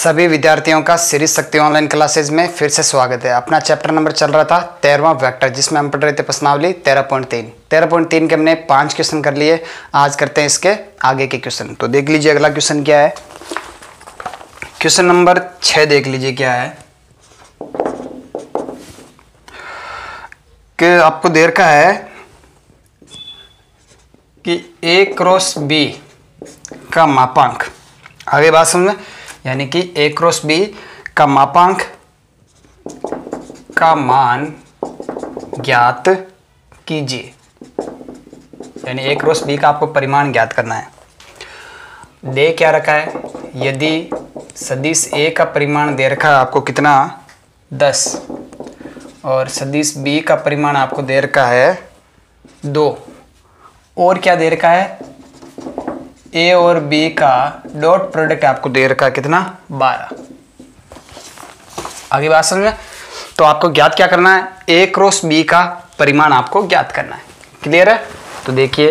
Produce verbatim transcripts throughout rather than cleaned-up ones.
सभी विद्यार्थियों का सीरीज शक्ति ऑनलाइन क्लासेज में फिर से स्वागत है। अपना चैप्टर नंबर चल रहा था तेरहवां वेक्टर, जिसमें हम पढ़ रहे थे प्रश्नावली तेरह पॉइंट तीन तेरह पॉइंट तीन के हमने पांच क्वेश्चन कर लिए। आज करते हैं इसके आगे के क्वेश्चन। तो देख लीजिए अगला क्वेश्चन क्या है। क्वेश्चन नंबर छः देख लीजिए क्या है कि आपको दे रखा है कि ए क्रॉस बी का मापांक, आगे बात समझ में, यानी कि ए क्रॉस बी का मापांक का मान ज्ञात कीजिए। यानी ए क्रॉस बी का आपको परिमाण ज्ञात करना है। दे क्या रखा है, यदि सदिश ए का परिमाण दे रखा है आपको कितना, दस, और सदिश बी का परिमाण आपको दे रखा है दो, और क्या दे रखा है, ए और बी का डॉट प्रोडक्ट आपको दे रखा है कितना, बारह। आगे बात समझ में। तो आपको ज्ञात क्या करना है, ए क्रॉस बी का परिमाण आपको ज्ञात करना है। क्लियर है। तो देखिए,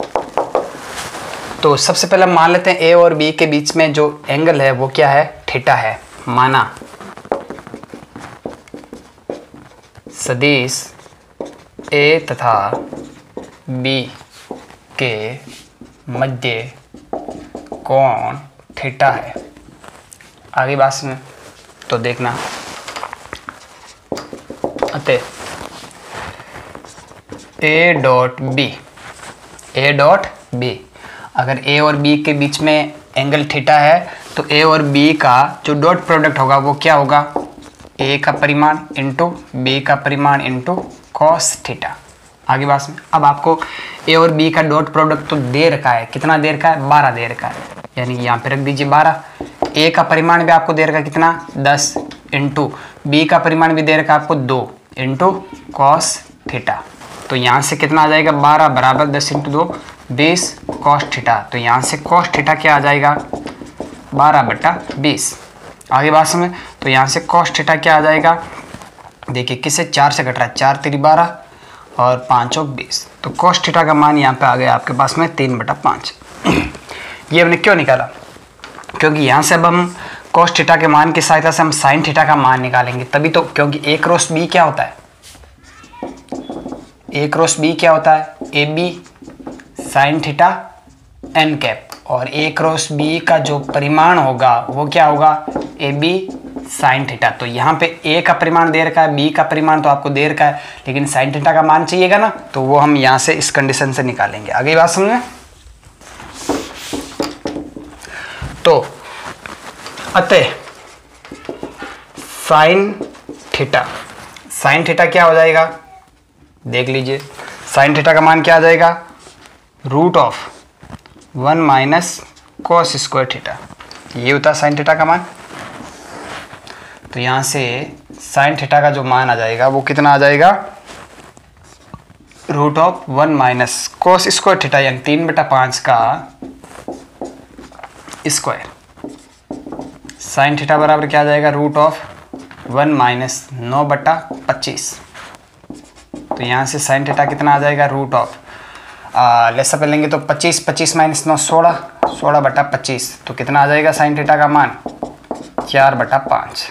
तो सबसे पहले मान लेते हैं ए और बी के बीच में जो एंगल है वो क्या है, थीटा है। माना सदिश ए तथा बी के मध्य कोण थीटा है। आगे बात में तो देखना, अतः A dot B A dot B अगर ए और बी के बीच में एंगल थीटा है तो ए और बी का जो डॉट प्रोडक्ट होगा वो क्या होगा, ए का परिमाण इंटू बी का परिमाण इंटू कॉस थीटा। आगे बात में, अब आपको ए और बी का डॉट प्रोडक्ट तो दे रखा है, कितना दे रखा है, बारह दे रखा है, यानी यहाँ पे रख दीजिए बारह। ए का परिमाण भी आपको दे रखा है कितना, दस, इंटू बी का परिमाण भी दे रखा है आपको दो, इंटू कॉस थीटा। तो यहाँ से कितना आ जाएगा, बारह बराबर दस इंटू दो बीस कॉस थीटा। तो यहाँ से कॉस थीटा क्या आ जाएगा, बारह बटा बीस। आगे बात समझ। तो यहाँ से कॉस थीटा क्या आ जाएगा, देखिए किससे, चार से घट रहा है, चार तेरी बारह और पाँच और बीस। तो कॉस थीटा का मान यहाँ पे आ गया आपके पास में तीन बटा पाँच। ये हमने क्यों निकाला, क्योंकि यहाँ से अब हम कॉस थीटा के मान की सहायता से हम साइन थीटा का मान निकालेंगे तभी तो, क्योंकि ए क्रॉस बी क्या होता है, ए क्रॉस बी क्या होता है, A B sine theta N cap, और ए क्रॉस बी का जो परिमाण होगा वो क्या होगा, ए बी साइन थीटा। तो यहाँ पे ए का परिमाण दे रखा है, बी का परिमाण तो आपको दे रखा है, लेकिन साइन थीटा का मान चाहिएगा ना, तो वो हम यहाँ से इस कंडीशन से निकालेंगे। आगे बात समझे। तो अतः साइन थीटा साइन थीटा क्या हो जाएगा, देख लीजिए, साइन थीटा का मान क्या आ जाएगा, root of one minus cos square theta. ये होता है साइन थीटा का मान। तो यहाँ से साइन थीटा का जो मान आ जाएगा वो कितना आ जाएगा, root of one minus cos square theta, यानी तीन बटा पाँच का स्क्वायर। साइन थीटा बराबर क्या आ जाएगा, रूट ऑफ वन माइनस नौ बटा पच्चीस। तो यहाँ से साइन थीटा कितना आ जाएगा, रूट ऑफ लेसा पे लेंगे तो पच्चीस, पच्चीस माइनस नौ सोलह, सोलह बटा पच्चीस। तो कितना आ जाएगा साइन थीटा का मान, चार बटा पाँच।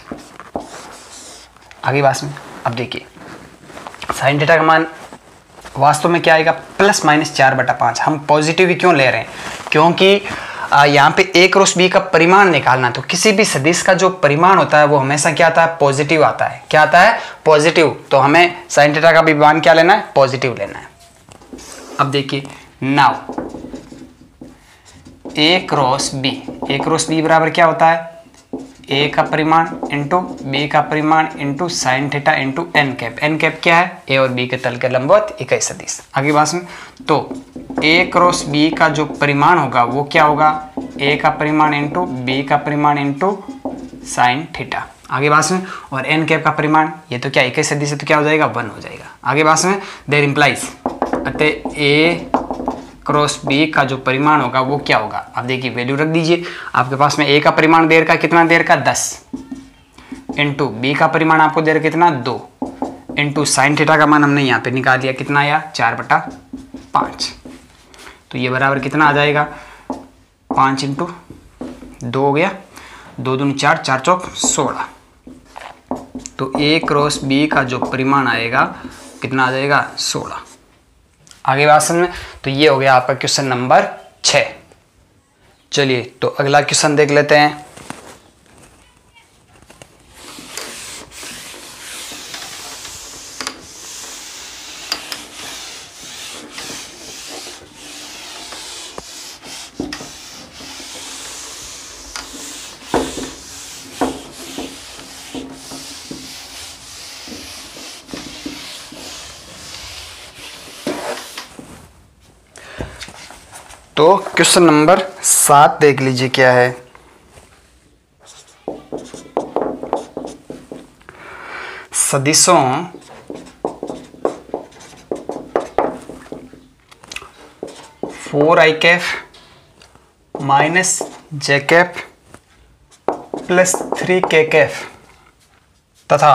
आगे बात में, अब देखिए साइन थीटा का मान वास्तव में क्या आएगा, प्लस माइनस चार बटा पाँच। हम पॉजिटिव ही क्यों ले रहे हैं, क्योंकि यहाँ पे ए क्रॉस बी का परिमाण निकालना, तो किसी भी सदिश का जो परिमाण होता है वो हमेशा क्या आता है, पॉजिटिव आता है। क्या आता है, पॉजिटिव। तो हमें साइन थीटा का भी मान क्या लेना है, पॉजिटिव लेना है। अब देखिए, now A cross B A cross B बराबर क्या होता है, ए का परिमाण इंटू बी का परिमाण into sine theta into N cap. N cap क्या है, ए और बी के तल के लंबवत इकाई सदिश। आगे बात में, तो ए क्रॉस बी का जो परिमाण होगा वो क्या होगा, ए का परिमाण इंटू बी का परिमाण इंटू साइन थीटा। आगे बात में, और एन कैप का परिमाण, ये तो क्या इकाई सदिश है तो क्या हो जाएगा, वन हो जाएगा। आगे बात में, देयर इंप्लाइज, अतः ए क्रॉस बी का जो परिमाण होगा वो क्या होगा। अब देखिए वैल्यू रख दीजिए, आपके पास में ए का परिमाण देर का कितना, देर का दस, इंटू बी का परिमाण आपको देर कितना, दो, इंटू साइन थीटा का मान हमने यहाँ पे निकाल दिया, कितना आया, चार बटा पाँच। तो ये बराबर कितना आ जाएगा, पाँच इंटू दो हो गया, दो दूनी चार, चार चौक सोलह। तो ए क्रॉस बी का जो परिमाण आएगा कितना आ जाएगा, सोलह। आगे बात समझ में। तो ये हो गया आपका क्वेश्चन नंबर छः। चलिए तो अगला क्वेश्चन देख लेते हैं। तो क्वेश्चन नंबर सात देख लीजिए क्या है। सदिशों four I cap minus J cap plus three K cap तथा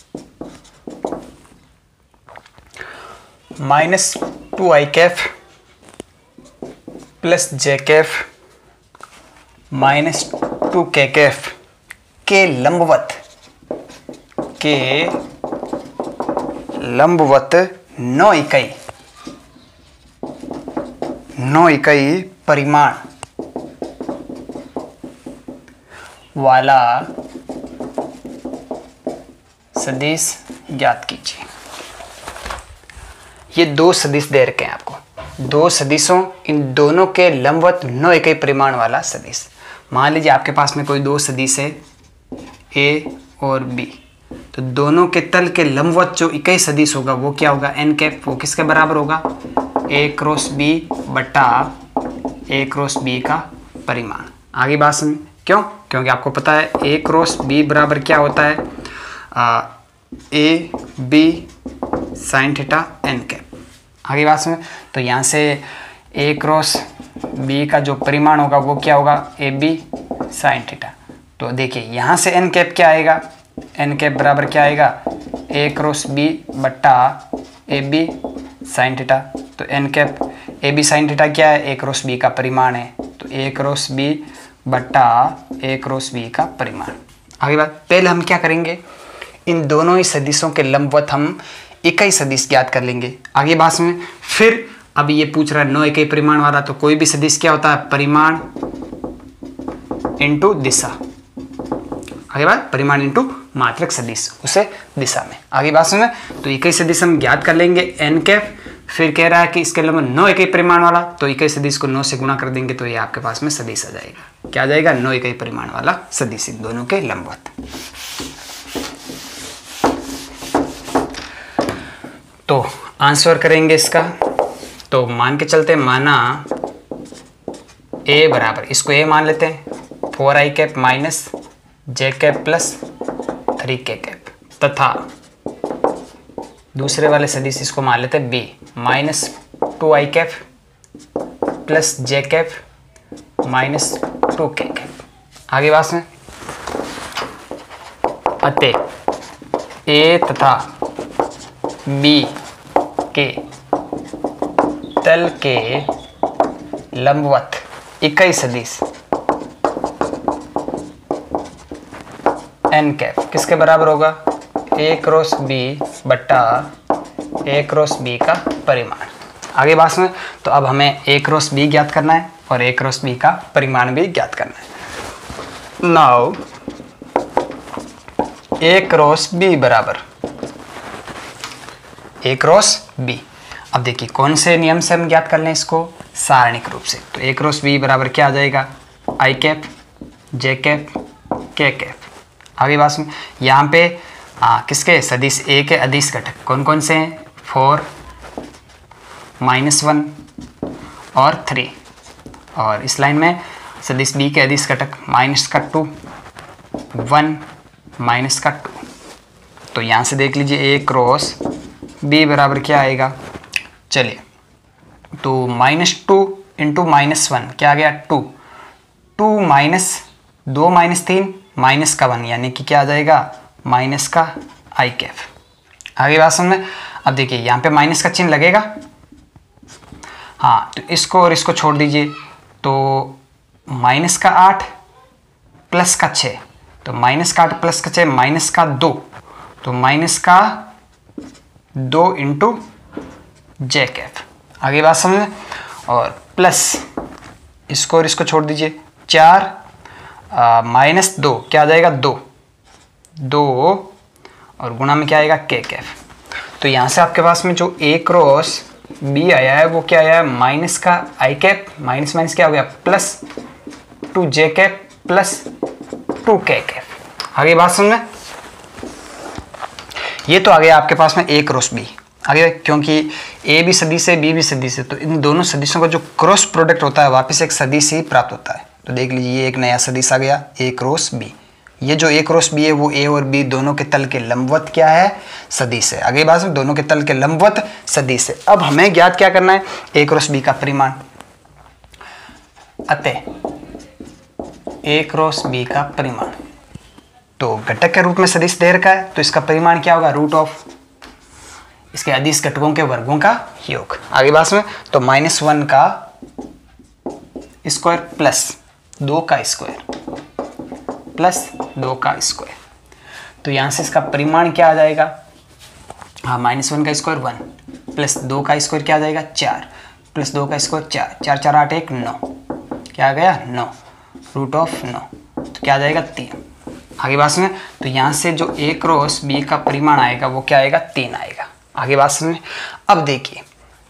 minus two I cap plus J cap minus two K cap के लंबवत के लंबवत नौ इकाई नौ इकाई परिमाण वाला सदिश ज्ञात कीजिए। ये दो सदिश दे रखे हैं आपको, दो सदिशों, इन दोनों के लंबवत नौ इकाई परिमाण वाला सदिश। मान लीजिए आपके पास में कोई दो सदिश है ए और बी, तो दोनों के तल के लंबवत जो इकाई सदिश होगा वो क्या होगा, एन कैप। वो किसके बराबर होगा, ए क्रॉस बी बटा ए क्रॉस बी का परिमाण। आगे बात समझ, क्यों, क्योंकि आपको पता है ए क्रॉस बी बराबर क्या होता है, आ, A B sine theta N cap. आगे बात समझ। तो यहाँ से ए क्रॉस बी का जो परिमाण होगा वो क्या होगा, ए बी साइन थीटा। तो देखिए यहाँ से एन कैप क्या आएगा, एन कैप बराबर क्या आएगा, ए क्रॉस बी बट्टा ए बी साइन थीटा। तो N cap A B sine theta क्या है, ए क्रॉस बी का परिमाण है। तो ए क्रॉस बी बट्टा ए क्रॉस बी का परिमाण। आगे बात, पहले हम क्या करेंगे, इन दोनों ही सदिशों के लंबवत हम इकाई सदिश ज्ञात कर लेंगे। आगे बात में फिर अब ये पूछ रहा है नौ इकाई परिमाण वाला, तो कोई भी सदिश क्या होता है, परिमाण इंटू दिशा। आगे बात, परिमाण इंटू मात्रक सदिश, उसे दिशा में। आगे बात में तो इकाई सदिश हम ज्ञात कर लेंगे एन कैफ। फिर कह रहा है कि इसके लंबवत नौ इकाई परिमाण वाला, तो इकाई सदिश को नौ से गुणा कर देंगे तो ये आपके पास में सदिश आ जाएगा। क्या आ जाएगा, नौ इकाई परिमाण वाला सदिश, दोनों के लंबवत। तो आंसर करेंगे इसका। तो मान के चलते, माना ए बराबर, इसको ए मान लेते हैं, four I cap minus J cap plus three K cap, तथा दूसरे वाले सदिश इसको मान लेते हैं B, minus two I cap plus J cap minus two K cap. आगे बात में, अतः ए तथा बी के तल के लंबवत इकाई सदिश एन कैप किसके बराबर होगा, ए क्रॉस बी बट्टा ए क्रॉस बी का परिमाण। आगे बात में, तो अब हमें ए क्रॉस बी ज्ञात करना है और ए क्रॉस बी का परिमाण भी ज्ञात करना है। नाउ ए क्रॉस बी बराबर ए क्रॉस बी। अब देखिए कौन से नियम से हम ज्ञात कर लें इसको, सारणिक रूप से। तो ए क्रॉस बी बराबर क्या आ जाएगा, I cap J cap K cap. आगे बात में, यहाँ पे आ, किसके सदिश ए के अदिश घटक कौन कौन से हैं, फोर माइनस वन और थ्री, और इस लाइन में सदिश बी के अदिश घटक माइनस का टू, वन माइनस का टू। तो यहाँ से देख लीजिए ए क्रॉस बी बराबर क्या आएगा, चलिए तो minus two into minus one क्या आ गया, टू, टू माइनस दो माइनस तीन माइनस का वन, यानी कि क्या आ जाएगा, माइनस का आई कैप। आगे बात समझ में। अब देखिए यहाँ पे माइनस का चिन्ह लगेगा, हाँ, तो इसको और इसको छोड़ दीजिए, तो माइनस का आठ प्लस का छः, तो माइनस का आठ प्लस का छः, माइनस का दो, तो माइनस का दो इंटू जे कैफ। आगे बात समझ। और प्लस इसको और इसको छोड़ दीजिए, चार माइनस दो क्या आ जाएगा, दो दो और गुणा में क्या आएगा, के कैफ। तो यहाँ से आपके पास में जो ए क्रॉस बी आया है वो क्या आया है, माइनस का आई कैप, माइनस माइनस क्या हो गया, plus two J cap plus two K cap. आगे बात समझ में। ये तो आ गया आपके पास में ए क्रॉस बी। आगे क्योंकि ए भी सदिश है, बी भी सदिश है, तो इन दोनों सदिशों का जो क्रॉस प्रोडक्ट होता है वापस एक सदिश ही प्राप्त होता है। तो देख लीजिए ये एक नया सदिश आ गया, ए क्रॉस बी। ये जो ए क्रॉस बी है वो ए और बी दोनों के तल के लंबवत क्या है, सदिश है। आगे बात में दोनों के तल के लंबवत सदिश है। अब हमें ज्ञात क्या करना है, ए क्रॉस बी का परिमाण। अतः ए क्रॉस बी का परिमाण तो घटक के रूप में सदिश दे रखा है, तो इसका परिमाण क्या होगा, रूट ऑफ इसके अदिश घटकों के वर्गों का योग। आगे बात में तो माइनस वन का स्क्वायर प्लस दो का स्क्वायर प्लस दो का स्क्वायर, तो यहां से इसका परिमाण क्या आ जाएगा, हाँ माइनस वन का स्क्वायर वन प्लस दो का स्क्वायर क्या आ जाएगा, चार प्लस दो का स्क्वायर चार, चार चार आठ एक नौ, क्या आ गया नौ, रूट ऑफ नौ, तो क्या आ जाएगा तीन। आगे बात में तो यहाँ से जो ए क्रॉस बी का परिमाण आएगा वो क्या आएगा, तीन आएगा। आगे बात समझ। अब देखिए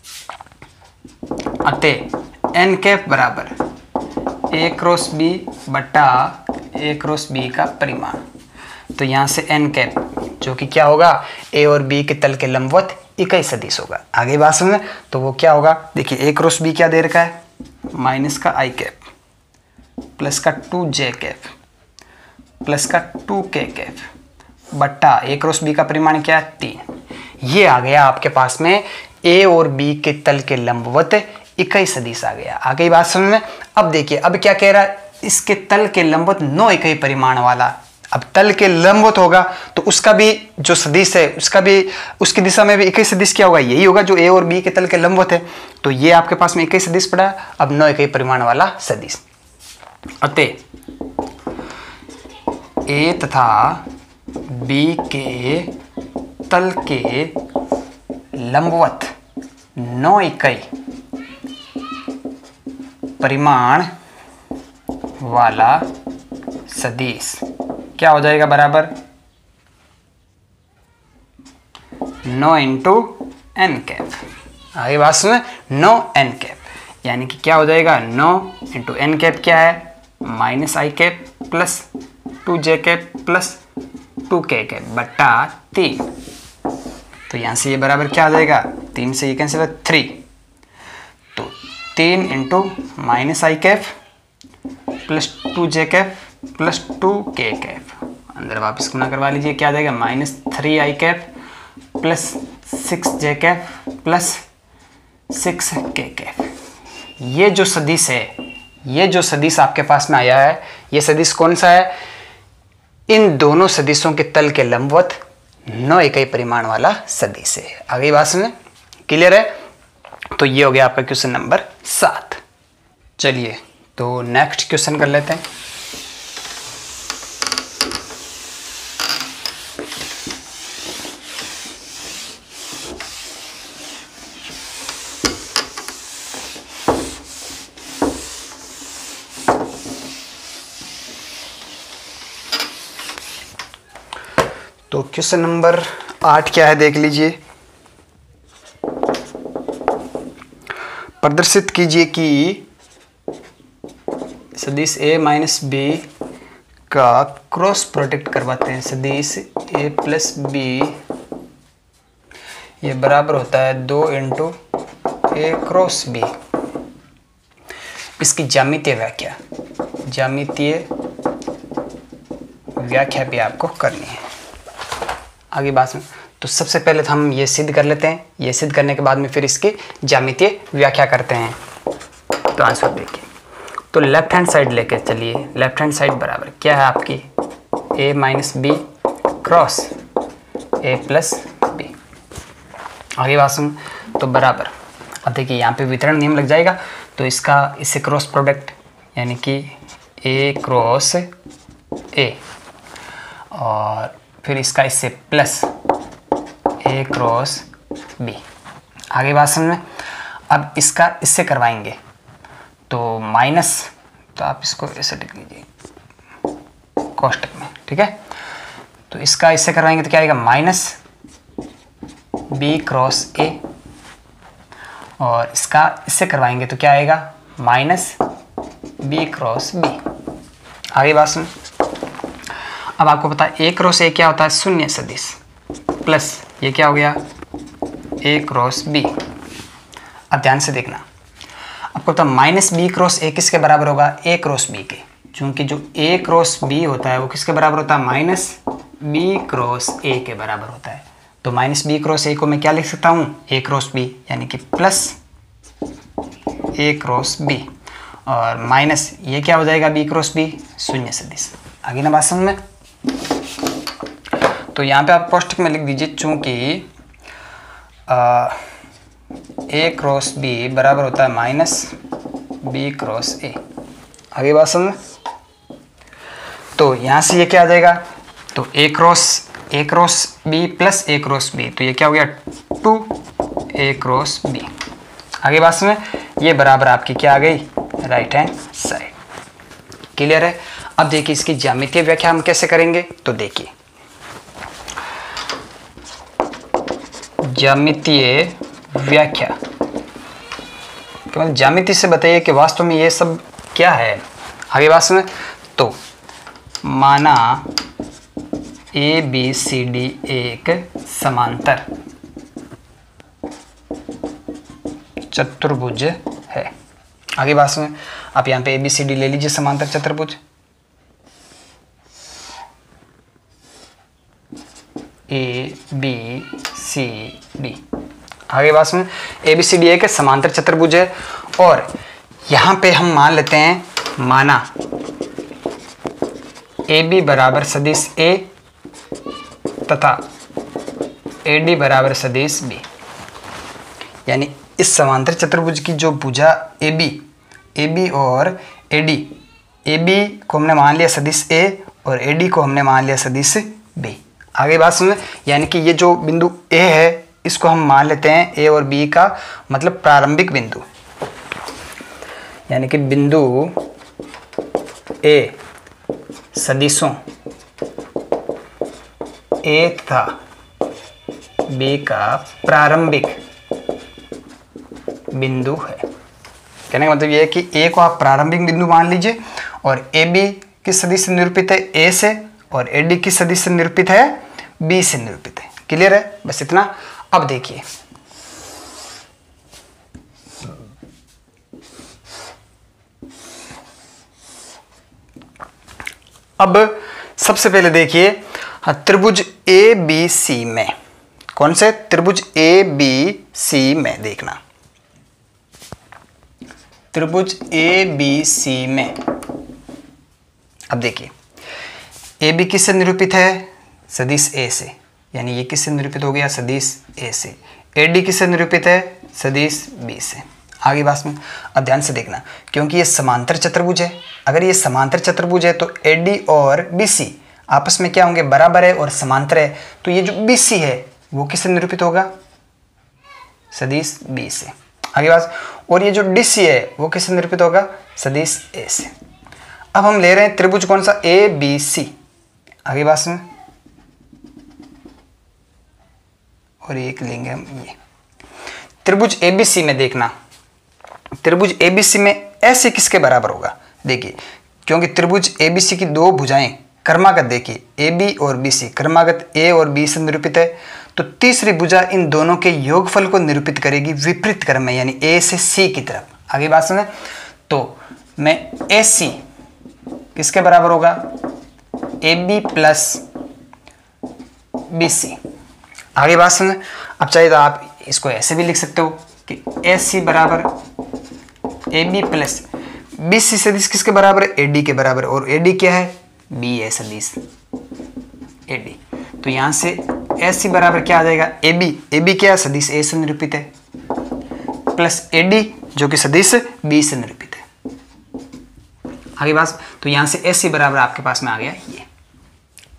अतः एन कैप बराबर ए क्रॉस बी बटा ए क्रॉस बी का परिमाण, तो यहाँ से एन कैप जो कि क्या होगा, ए और बी के तल के लंबवत इकाई सदिश होगा। आगे बात समझ। तो वो क्या होगा, देखिए ए क्रॉस बी क्या दे रखा है, माइनस का आई कैप प्लस का टू जे कैप प्लस का टू के कैप बट्टा ए क्रॉस बी का परिमाण क्या है, तीन। ये आ गया आपके पास में ए और बी के तल के लंबवत इकाई सदिश आ गया। आगे बात समझ में। अब देखिए अब क्या कह रहा है, इसके तल के लंबवत नौ इकाई परिमाण वाला। अब तल के लंबवत होगा तो उसका भी जो सदिश है उसका भी उसकी दिशा में भी इकाई सदिश क्या होगा, यही होगा जो ए और बी के तल के लंबवत है। तो ये आपके पास में इकाई सदिश पड़ा, अब नौ इकाई परिमाण वाला सदिश। अतः ए तथा बी के तल के लंबवत नौ इकाई परिमाण वाला सदिश क्या हो जाएगा, बराबर नौ इंटू एन कैप। आगे बात सुने, नौ एन कैप यानी कि क्या हो जाएगा, नौ इंटू एन कैप क्या है, minus I cap plus two J cap plus two K cap बट्टा तीन। तो यहाँ से ये बराबर क्या आ जाएगा, तीन से ये कैंसिल है, थ्री, तो तीन into minus I cap plus two J cap plus two K cap, अंदर वापस गुना करवा लीजिए, क्या आ जाएगा, minus three I cap plus six J cap plus six K cap. ये जो सदिश है, ये जो सदिश आपके पास में आया है, ये सदिश कौन सा है, इन दोनों सदिशों के तल के लंबवत नौ इकाई परिमाण वाला सदिश है। आगे बात सुने, क्लियर है। तो ये हो गया आपका क्वेश्चन नंबर सात। चलिए तो नेक्स्ट क्वेश्चन कर लेते हैं। तो क्वेश्चन नंबर आठ क्या है देख लीजिए। प्रदर्शित कीजिए कि सदिश a माइनस बी का क्रॉस प्रोडक्ट करवाते हैं। सदिश a प्लस बी ये बराबर होता है दो इंटू ए क्रॉस बी। इसकी ज्यामितीय व्याख्या ज्यामितीय व्याख्या भी आपको करनी है। आगे बात में तो सबसे पहले तो हम ये सिद्ध कर लेते हैं, ये सिद्ध करने के बाद में फिर इसकी ज्यामितीय व्याख्या करते हैं। तो आंसर देखिए, तो लेफ्ट हैंड साइड लेके चलिए, लेफ्ट हैंड साइड बराबर क्या है आपकी, a minus B cross a plus B. आगे बात सुन, तो बराबर, अब देखिए यहाँ पे वितरण नियम लग जाएगा, तो इसका इससे क्रॉस प्रोडक्ट यानी कि a क्रॉस ए, और फिर इसका इससे प्लस ए क्रॉस बी। आगे बात समझ में। अब इसका इससे करवाएंगे तो माइनस, तो आप इसको ऐसे लिख लीजिए कोष्टक में, ठीक है। तो इसका इससे करवाएंगे तो क्या आएगा, माइनस बी क्रॉस ए, और इसका इससे करवाएंगे तो क्या आएगा, माइनस बी क्रॉस बी। आगे बात सुन। अब आपको पता है ए क्रॉस ए क्या होता है, शून्य सदिश, प्लस ये क्या हो गया, ए क्रॉस बी। अब ध्यान से देखना, आपको पता माइनस बी क्रॉस ए किसके बराबर होगा, ए क्रॉस बी के, क्योंकि जो ए क्रॉस बी होता है वो किसके बराबर होता है, माइनस बी क्रॉस ए के बराबर होता है। तो माइनस बी क्रॉस ए को मैं क्या लिख सकता हूँ, ए क्रॉस बी, यानी कि प्लस ए क्रॉस बी, और माइनस ये क्या हो जाएगा, बी क्रॉस बी, शून्य सदिश। आगे ना बात समझ में। तो यहाँ पे आप कोष्टक में लिख दीजिए, चूंकि ए क्रॉस बी बराबर होता है माइनस बी क्रॉस ए। आगे बात समझ। तो यहाँ से ये क्या आ जाएगा, तो A cross A cross B plus A cross B, तो ये क्या हो गया, टू ए क्रॉस बी। आगे बात समझ। ये बराबर आपकी क्या आ गई, राइट हैंड साइड। क्लियर है। अब देखिए इसकी ज्यामितीय व्याख्या हम कैसे करेंगे, तो देखिए ज्यामितीय व्याख्या, केवल ज्यामिति से बताइए कि वास्तव में ये सब क्या है। आगे बात में। तो माना ए बी सी डी एक समांतर चतुर्भुज है। आगे बात में। आप यहाँ पे ए बी सी डी ले लीजिए समांतर चतुर्भुज, ए बी सी डी। आगे बात में। ए बी सी डी एक समांतर चतुर्भुज है, और यहाँ पे हम मान लेते हैं, माना ए बी बराबर सदिश ए तथा ए डी बराबर सदिश बी। यानी इस समांतर चतुर्भुज की जो भुजा ए बी ए बी और ए डी, ए बी को हमने मान लिया सदिश ए और ए डी को हमने मान लिया सदिश बी। आगे बात सुनिए, यानी कि ये जो बिंदु ए है इसको हम मान लेते हैं ए और बी का मतलब प्रारंभिक बिंदु, यानी कि बिंदु ए सदिशों ए तथा बी का प्रारंभिक बिंदु है। कहने का मतलब ये है कि ए को आप प्रारंभिक बिंदु मान लीजिए, और ए बी किस सदिश से निरूपित है, ए से, और ए डी किस सदिश से निरूपित है, बी से निरूपित है। क्लियर है, बस इतना। अब देखिए अब सबसे पहले देखिए त्रिभुज ए बी सी में, कौन से त्रिभुज ए बी सी में, देखना त्रिभुज ए बी सी में। अब देखिए ए बी किससे निरूपित है, सदिश ए से, यानी ये किससे निरूपित हो गया, सदिश ए से। ए डी किससे निरूपित है, सदिश बी से। आगे बात में। अब ध्यान से देखना, क्योंकि ये समांतर चतुर्भुज है, अगर ये समांतर चतुर्भुज है तो ए डी और बी सी आपस में क्या होंगे, बराबर है और समांतर है। तो ये जो बी सी है वो किससे निरूपित होगा, सदिश बी से। आगे बात। और ये जो डी सी है वो किससे निरूपित होगा, सदिश ए से। अब हम ले रहे हैं त्रिभुज कौन सा, ए बी सी। आगे बात में। और एक लेंगे हम ये त्रिभुज ए बी सी में। देखना त्रिभुज ए बी सी में ऐसे किसके बराबर होगा, देखिए क्योंकि त्रिभुज ए बी सी की दो भुजाएं क्रमागत, देखिए ए बी और बी सी क्रमागत ए और बी से निरूपित है, तो तीसरी भुजा इन दोनों के योगफल को निरूपित करेगी विपरीत क्रम में, यानी ए से सी की तरफ। आगे बात समझे। तो मैं ए सी किसके बराबर होगा, A B plus B C. आगे बात समझे। अब चाहिए तो आप इसको ऐसे भी लिख सकते हो कि ए सी बराबर A B plus B C सदिश किसके बराबर है, ए डी के बराबर, और ए डी क्या है, बी है सदिश ए डी। तो यहाँ से ए सी बराबर क्या आ जाएगा, ए बी, ए बी क्या है, सदिश ए से निरूपित है, प्लस ए डी जो कि सदिश बी से निरूपित है। आगे बात। तो यहाँ से ए सी बराबर आपके पास में आ गया ये।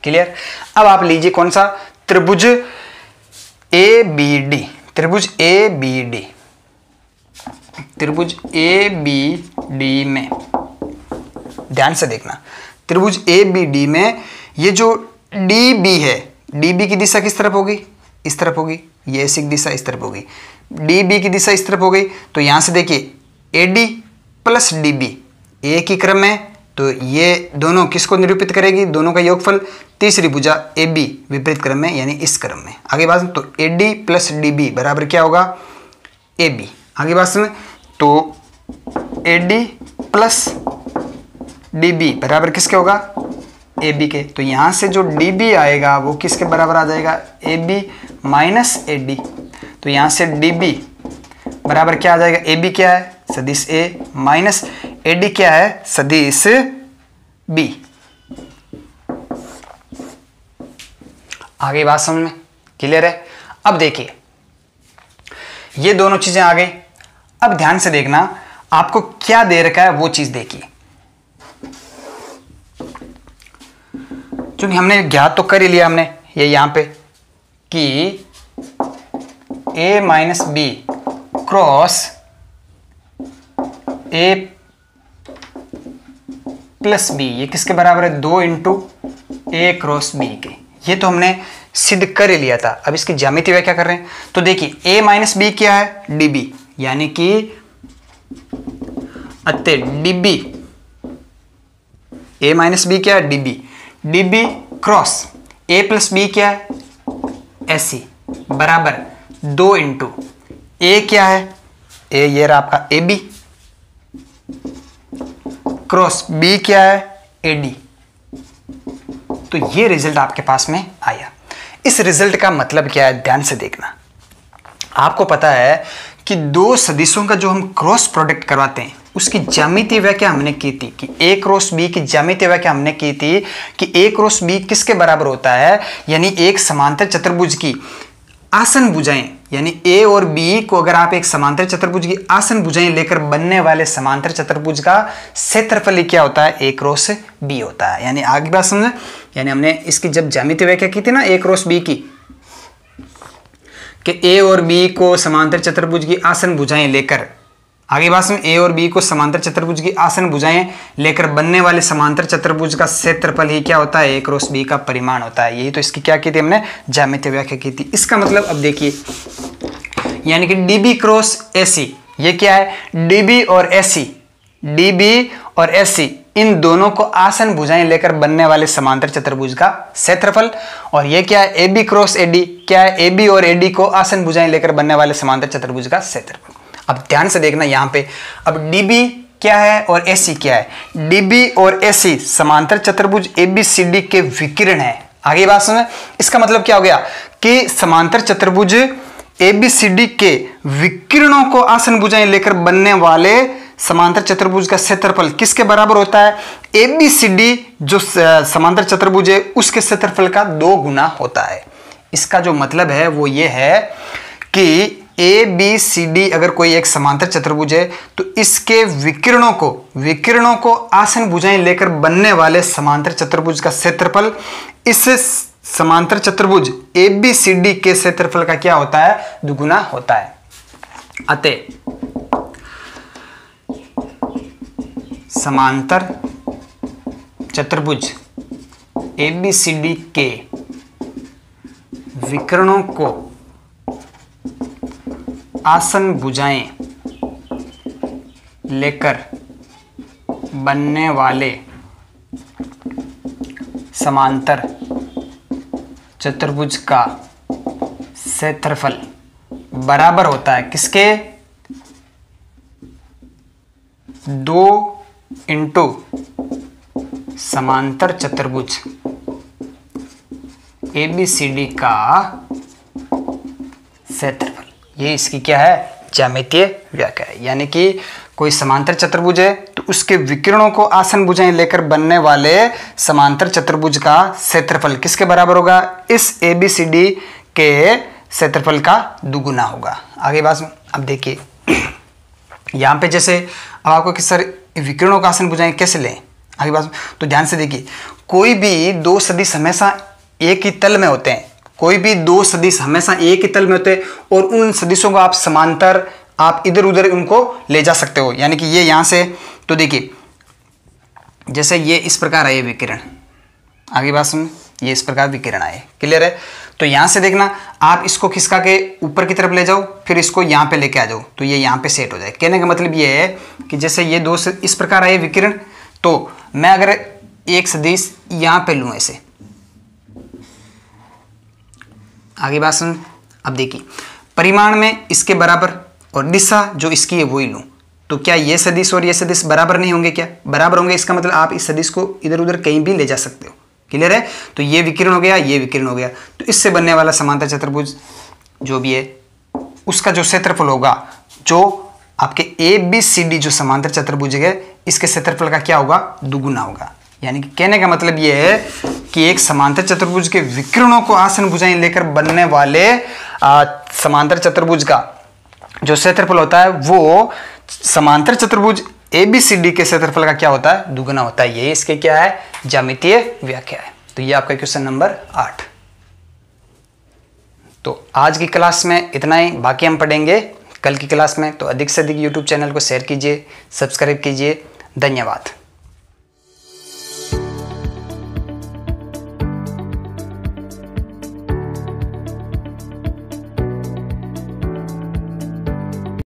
क्लियर। अब आप लीजिए कौन सा, त्रिभुज ए बी डी, त्रिभुज ए बी डी, त्रिभुज ए बी डी में ध्यान से देखना, त्रिभुज ए बी डी में ये जो डी बी है, डी बी की दिशा किस तरफ होगी, इस तरफ होगी, ये ऐसी दिशा इस तरफ होगी, डी बी की दिशा इस तरफ हो गई। तो यहां से देखिए A D plus D B एक ही क्रम है, तो ये दोनों किसको निरूपित करेगी, दोनों का योगफल, तीसरी भुजा ए बी विपरीत क्रम में यानी इस क्रम में। आगे बात, तो A D plus D B बराबर क्या होगा, ए बी। आगे बात सुन, तो A D plus D B बराबर किसके होगा, ए बी के। तो यहां से जो डी बी आएगा वो किसके बराबर आ जाएगा, A B minus A D. तो यहां से डी बी बराबर क्या आ जाएगा, ए बी क्या है, सदिश ए, माइनस ए डी क्या है, सदिश बी। आगे बात समझ में क्लियर है। अब देखिए ये दोनों चीजें आ गई। अब ध्यान से देखना, आपको क्या दे रखा है वो चीज देखिए। क्योंकि हमने ज्ञात तो कर ही लिया हमने ये यहां पे कि a minus B cross a plus B, ये किसके बराबर है, दो इंटू ए क्रॉस बी के। ये तो हमने सिद्ध कर ही लिया था। अब इसकी ज्यामिति व्याख्या कर रहे हैं। तो देखिए a माइनस बी क्या है, डी बी, यानी कि अतः D B, a minus B क्या है, D B, D B cross a plus B क्या है, ऐसी बराबर दो इंटू ए क्या है, ए ये रहा आपका ए बी, क्रॉस बी क्या है, ए डी। तो ये रिजल्ट आपके पास में आया। इस रिजल्ट का मतलब क्या है, ध्यान से देखना। आपको पता है कि दो सदिशों का जो हम क्रॉस प्रोडक्ट करवाते हैं उसकी ज्यामितीय व्याख्या हमने की थी कि ए क्रॉस बी की ज्यामितीय व्याख्या हमने की थी कि ए क्रॉस बी किसके बराबर होता है, यानी एक समांतर चतुर्भुज की आसन भुजाएं, यानी ए और बी को अगर आप एक समांतर चतुर्भुज की आसन भुजाएं लेकर बनने वाले समांतर चतुर्भुज का क्षेत्रफल क्या होता है, ए क्रॉस बी होता है। यानी आगे बात समझे, यानी हमने इसकी जब ज्यामितीय व्याख्या की थी ना ए क्रॉस बी की, कि ए और बी को समांतर चतुर्भुज की आसन भुजाएं लेकर, आगे बात में ए और बी को समांतर चतुर्भुज की आसन भुजाएं लेकर बनने वाले समांतर चतुर्भुज का क्षेत्रफल ही क्या होता है, ए क्रॉस बी का परिमाण होता है। यही तो इसकी क्या की थी हमने, ज्यामितीय व्याख्या की थी। इसका मतलब अब देखिए, यानी कि डीबी क्रॉस एसी, ये क्या है, डीबी और एसी, डीबी और एसी इन दोनों को आसन भुजाएं लेकर बनने वाले समांतर चतुर्भुज का क्षेत्रफल। और ये क्या है, A B cross A D, क्या है, ए बी और ए डी को आसन भुजाएं लेकर बनने वाले समांतर चतुर्भुज का क्षेत्रफल। अब ध्यान से देखना यहां पे, अब डीबी क्या है और एसी क्या है। डीबी और एसी समांतर चतुर्भुज एबीसीडी के विकिरण है। आगे बात सुनो, इसका मतलब क्या हो गया कि समांतर चतुर्भुज एबीसीडी के विकिरणों को आसन भुजाएं लेकर बनने वाले समांतर चतुर्भुज का क्षेत्रफल किसके बराबर होता है, एबीसीडी जो समांतर चतुर्भुज है उसके क्षेत्रफल का दो गुना होता है। इसका जो मतलब है वो ये है कि ए बी सी डी अगर कोई एक समांतर चतुर्भुज है तो इसके विकिरणों को विकिरणों को आसन भुजाएं लेकर बनने वाले समांतर चतुर्भुज का क्षेत्रफल इस समांतर चतुर्भुज ए बी सी डी के क्षेत्रफल का क्या होता है, दुगुना होता है। अतः समांतर चतुर्भुज ए बी सी डी के विकिरणों को आसन भुजाएं लेकर बनने वाले समांतर चतुर्भुज का क्षेत्रफल बराबर होता है किसके, दो इंटू समांतर चतुर्भुज ए बी सी डी का क्षेत्रफल। ये इसकी क्या है, ज्यामितीय व्याख्या है। यानी कि कोई समांतर चतुर्भुज है तो उसके विकिरणों को आसन भुजाएं लेकर बनने वाले समांतर चतुर्भुज का क्षेत्रफल किसके बराबर होगा, इस ए बी सी डी के क्षेत्रफल का दुगुना होगा। आगे बात, अब देखिए यहां पे जैसे अब आपको किस सर विकिरणों का आसन भुजाएं कैसे लें, आगे बात, तो ध्यान से देखिए, कोई भी दो सदिश हमेशा एक ही तल में होते हैं, कोई भी दो सदिश हमेशा एक ही तल में होते हैं और उन सदिशों को आप समांतर आप इधर उधर उनको ले जा सकते हो। यानी कि ये यहाँ से, तो देखिए जैसे ये इस प्रकार आए विकिरण, आगे बात सुन, ये इस प्रकार विकिरण आए, क्लियर है। तो यहाँ से देखना, आप इसको खिसका के ऊपर की तरफ ले जाओ, फिर इसको यहाँ पे लेके आ जाओ, तो ये यहाँ पे सेट हो जाए। कहने का मतलब ये है कि जैसे ये दो इस प्रकार आए विकिरण, तो मैं अगर एक सदिश यहाँ पे लूँ ऐसे, आगे बात सुन, अब देखिए परिमाण में इसके बराबर और दिशा जो इसकी है वही लूँ, तो क्या ये सदिश और ये सदिश बराबर नहीं होंगे? क्या बराबर होंगे। इसका मतलब आप इस सदिश को इधर उधर कहीं भी ले जा सकते हो, क्लियर है। तो ये विकिरण हो गया, ये विकिरण हो गया, तो इससे बनने वाला समांतर चतुर्भुज जो भी है उसका जो क्षेत्रफल होगा, जो आपके ए बी सी डी जो समांतर चतुर्भुज है इसके क्षेत्रफल का क्या होगा? दुगुना होगा। यानी कि कहने का मतलब ये है कि एक समांतर चतुर्भुज के विकिरणों को आसन भुजाएं लेकर बनने वाले आ, समांतर चतुर्भुज का जो क्षेत्रफल होता है वो समांतर चतुर्भुज ए बी सी डी के क्षेत्रफल का क्या होता है? दुगुना होता है। ये इसके क्या है? ज्यामितीय व्याख्या है। तो ये आपका क्वेश्चन नंबर आठ। तो आज की क्लास में इतना ही, बाकी हम पढ़ेंगे कल की क्लास में। तो अधिक से अधिक यूट्यूब चैनल को शेयर कीजिए, सब्सक्राइब कीजिए। धन्यवाद।